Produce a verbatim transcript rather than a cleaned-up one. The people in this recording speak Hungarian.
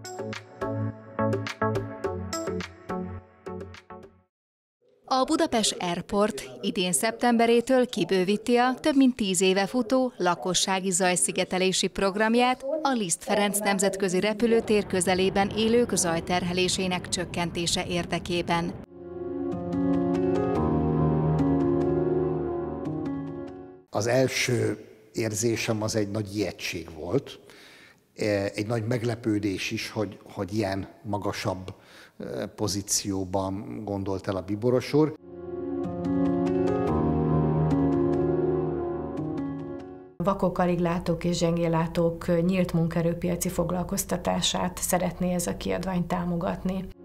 A Budapest Airport idén szeptemberétől kibővíti a több mint tíz éve futó lakossági zajszigetelési programját a Liszt Ferenc nemzetközi repülőtér közelében élők zajterhelésének csökkentése érdekében. Az első érzésem az egy nagy ijegység volt, egy nagy meglepődés is, hogy, hogy ilyen magasabb pozícióban gondolt el a Biborosúr. Vakok, aliglátók és gyengéllátók nyílt munkaerőpiaci foglalkoztatását szeretné ez a kiadvány támogatni.